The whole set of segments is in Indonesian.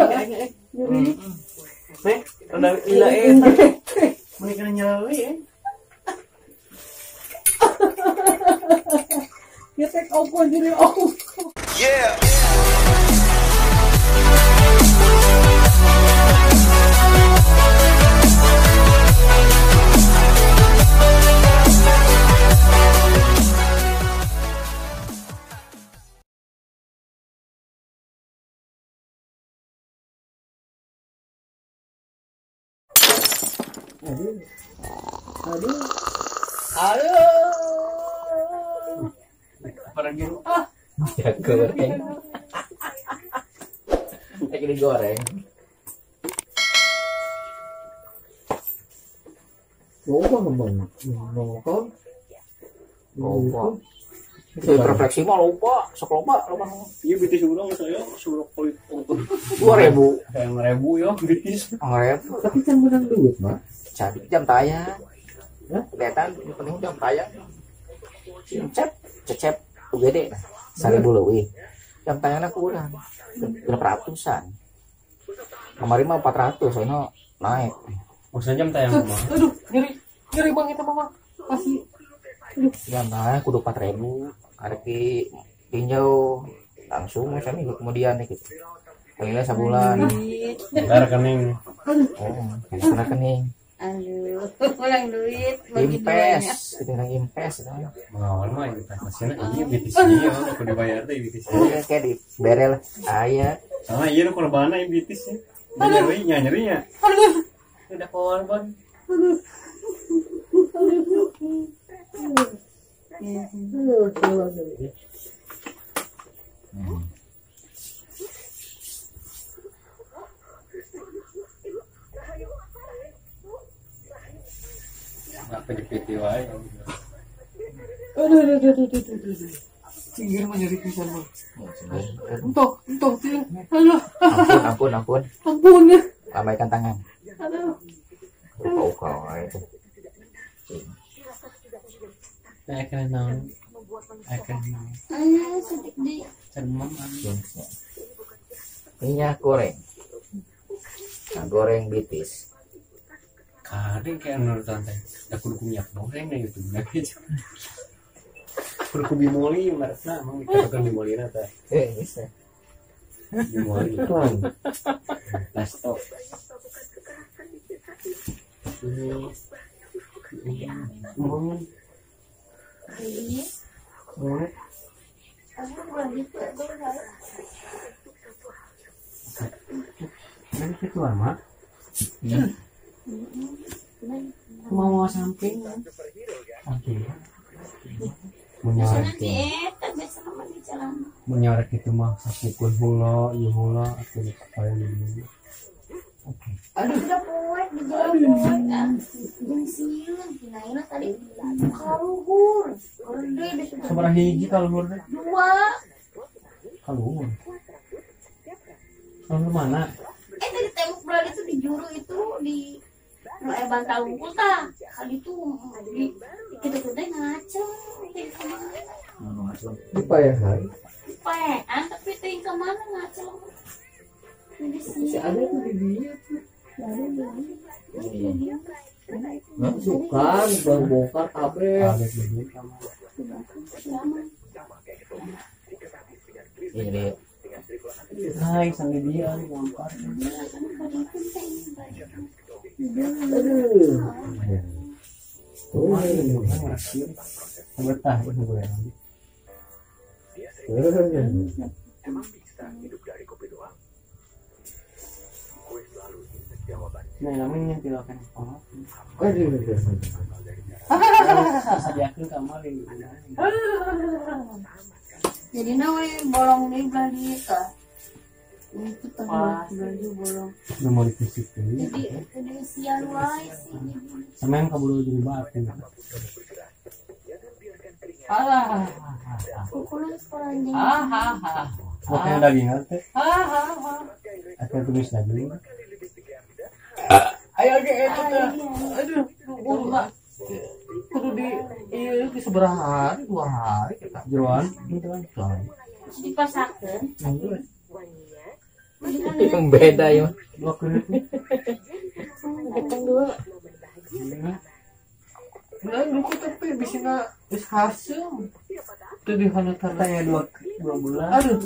Nih, udah gila menikah nyala ya. Ya take off jadi off. Yeah. Aduh. Orang gitu. Ya goreng. Lagi digoreng. Lupa ngomong. Lupa. Itu refleksi mah lupa, sok lupa. Iya bitis urang saya suruh kulit untuk 2.000. kayak 1.000 ya bitis. Tapi kan menang duit, Mak. Jadi jam tayang. Kelihatan yang penting jam tayang. Cecep UGD 1.000 leuwih. Jam tayangna kurang. Berapa ratusan. Kemarin mah 400, soalnya naik. Maksudnya jam tayang mah. Aduh, nyeri Bang itu mah. Kasih. Jam tayang kudu 4.000. Arek tinjau langsung misalnya kemudian gitu. Pengennya sebulan. Enggak rekening. Oh, rekening. Aduh, pulang duit bagi Impes, kita nang impes. Mengawal mah investasinya iya bitis iya aku dibayar deh bitis. Kayak di berel aya. Sama iya kalau bana ya bitis ya. Nyerinya. Udah korban. Nggak penjepit wae. Aduh. Cinggir menjadi pisan, Bang. Entok sih. Aduh. Ampun. Ampun ya. Lambaikan tangan. Aduh. Kau itu. Akan naon. Ayo sedikit di Cermam. Minyak goreng. Nah, goreng bitis. Kadang kayak menurut tante, dah kudu minyak goreng nih itu benar gitu. Kudu bimoli, mereka emang dikatakan bimoli nata. Bisa. Bimoli. Lasto. Mohon. ini. Mohon. Aku lagi tuh Kan itu lama. Mau samping. Menyorek itu mah sakukun hula, ieu hula atuh supaya ini. Oke. Aduh, udah poek di jalan poek kan. Jeung sieun pinaina tadi kaluhur. Gede deh sudah. Sabaraha hiji kaluhur teh? 2. Kaluhur. Kaluhur mana? Tadi tembok berada itu di juru itu di bantal unggul tah. Kali itu di kita ngaceng. Lupa ya, Hai. Pean tapi ting ke mana ngaceng. Di sini. Si ada tuh di dia tuh. Iya. Masukkan, bongkar kabel. Ada di kamar. Ini Hai, sambil dia bongkar. Aduh. Rumah ini kan ngasih. Betah itu gue nanti. Nah, namanya tilakan sekolah. Sediakan kamar ini. Jadi nawe bolong nih belanja ka. Itu tempat baju bolong. Udah mau dikusik tuh. Jadi siang wae sih. Sama yang kabur jadi batu. Ukuran sekolah anjing. Pokoknya daging teh. Akan tulis daging. ayo ge eta teh. Aduh, kudu kudu di seberang hari 2 hari kita Jeroan gitu kan. Dipasakeun. Yang beda ya. dua kali Datang dulu. nah dulu tapi bisa nggak hasil itu di hana tanya dua bulan aduh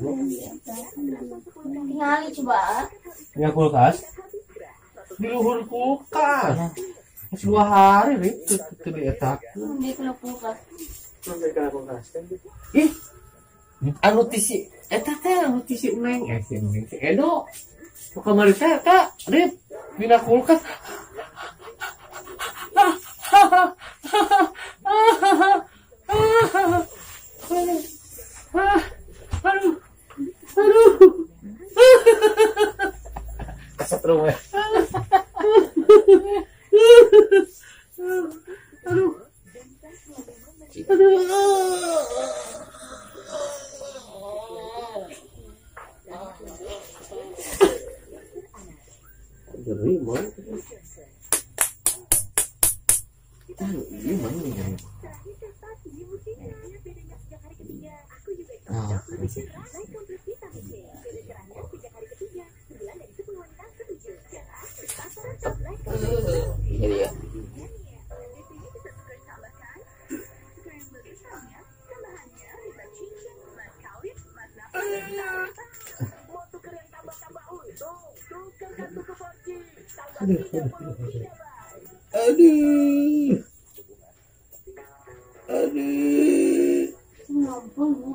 Tinggali coba. ya kulkas di luhur kulkas masih 2 hari itu di etak Dia kena kulkas. sampai kena kulkas ih anu tisi eta teh anu tisi neng si neng si Edo kamari teh eta rip dina kulkas aduh Kesetrum ya. Jadi mau Ini mana nih? Ah, iya dia. aduh Ngampun ya.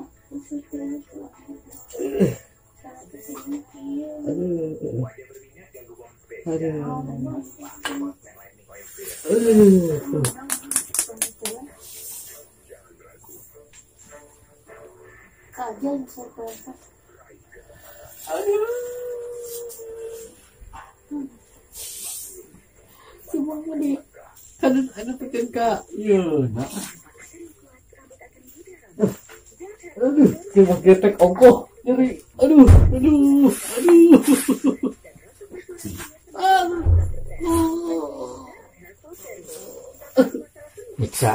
Kajian saya Cuma gede. ada petin kak iya nah aduh cuma getek ongkoh nyeri aduh Nyiksa.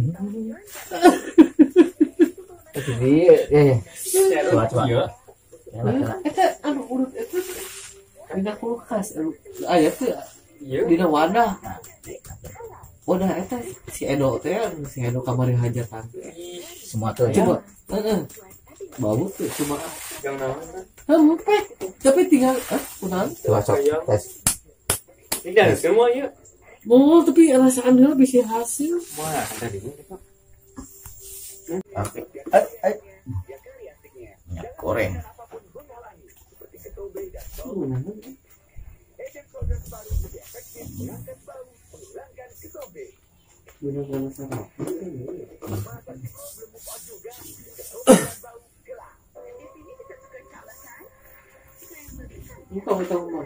Jadi ya. Coba. iya Enak. eta anu urut eta dina kulkas anu aya teh dina wadah eta si Edo teh si Edo kamari hajatan Semua tuh ya. coba bau tuh cuma yang namanya hempek tapi tinggal kunaon Coba sok tes. ini dari semua ya mau tapi rasaan dia bisa hasil mana tadi Oke. Minyak goreng. benar-benar sama engkau mah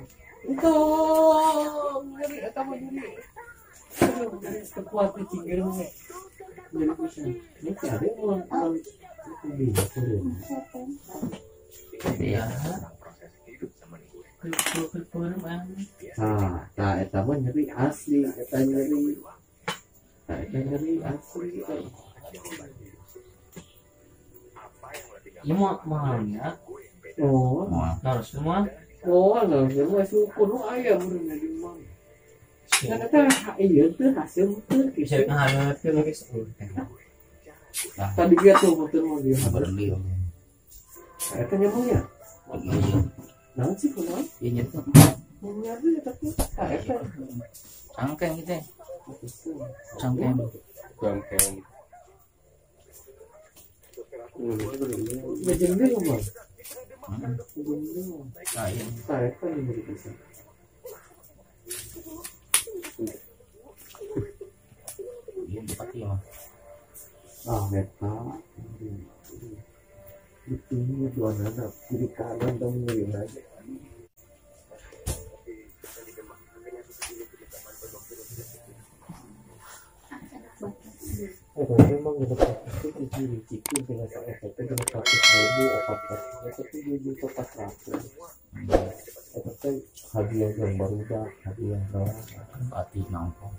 nyeri eta mah nyeri kekuat cingir mah nyeri pisan ini cari orang bisa turun Iya. kekuat mah nah eta mah nyeri asli eta nyeri asli ya mahnya oh harus semua nah semua syukur nu aya bener di mana kan eta iya tuh hasil tuh bisa ngahangatkeun lagi sepuluh tadi dia tuh betul mau dia Beli. eta nyamanya Iya. nah sih kunaon Iya tuh. nyari tapi eta Cangkeng gitu. Cangkeng. bangkeng jadi dia mah Nah, iya. saya kan yang bisa Iya, bupati mah. eta itu dua anak kiri kanan dong miring aja memang gitu itu dicicil dengan saya itu dengan 100.000 opat tapi dia juta 400 itu hadiah yang baru dah hadiah orang Bupati nongkrong.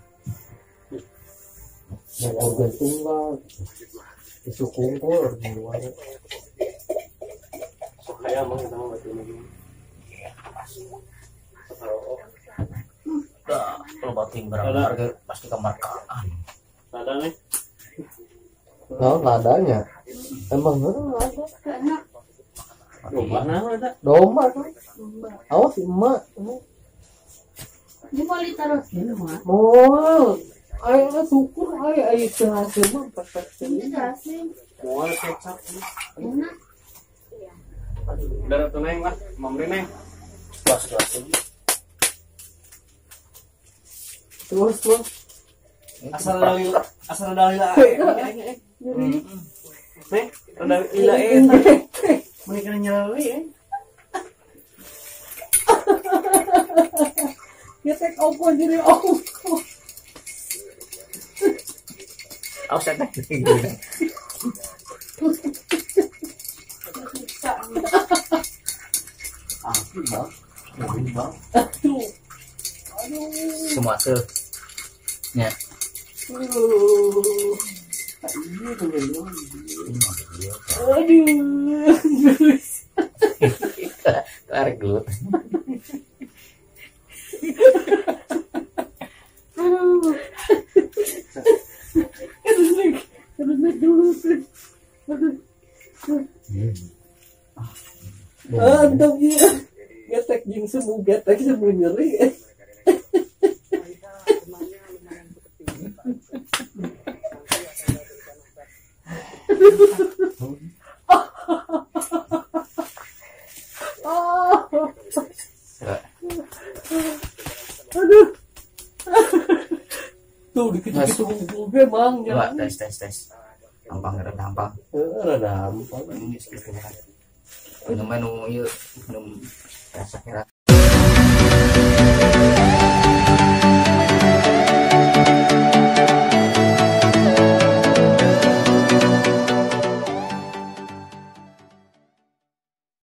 yang organ tunggal isu kumpul luar sok kaya mah kita mah batu lagi Dah, kalau batin barang harga pasti kemarkaan. Ada nih. Oh, nggak adanya. Emang nggak ada. Karena Domba nah ada. Domba kan. Awas emak. ini mau ditaruh sini mah. Mau. Ayo syukur ayo hasil mah perfect. Ini jelasin. Mual kecap. Enak. Udah tuh neng lah, mamri neng. Jelas. Terus. Asal dari lah. Neng, dari ila mereka nyalawi ya. Ya take off jadi off. Awas ya. Semua tuh. Ya. Tarik dulu. Antap ya. Getek jing semu getek semu nyeri. Aduh. Tuh dikit-dikit gue mang Coba jangan. tes. Gampang gampang. Rada ampang. Ini sekitar. Minum yuk, minum rasa kerat.